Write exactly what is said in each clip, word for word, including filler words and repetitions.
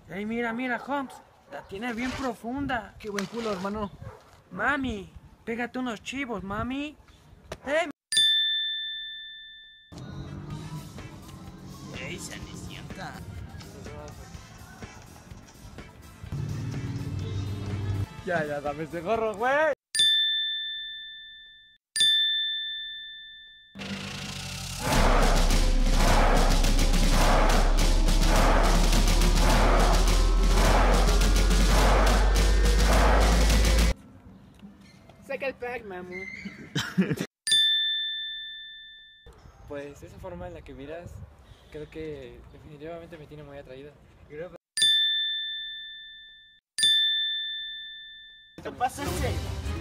Ey, mira, mira, Holmes. La tiene bien profunda. Qué buen culo, hermano. Mami, pégate unos chivos, mami. Ey, Ey, Cenicienta. Ya, ya, dame ese gorro, güey. Saca el pack, mamu. Pues esa forma en la que miras, creo que definitivamente me tiene muy atraído. ¿Qué pasa, ese?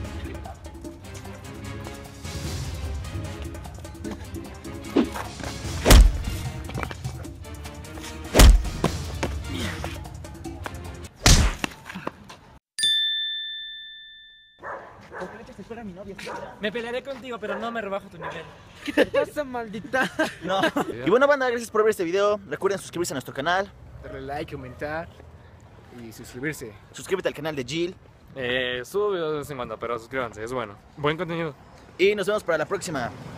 Me pelearé contigo, pero no me rebajo tu nivel. ¿qué te pasa, maldita? No. Y bueno, banda, gracias por ver este video. Recuerden suscribirse a nuestro canal. Darle like, comentar y suscribirse. Suscríbete al canal de Jill. Eh, subo videos de vez en cuando, pero suscríbanse, es bueno. Buen contenido. Y nos vemos para la próxima.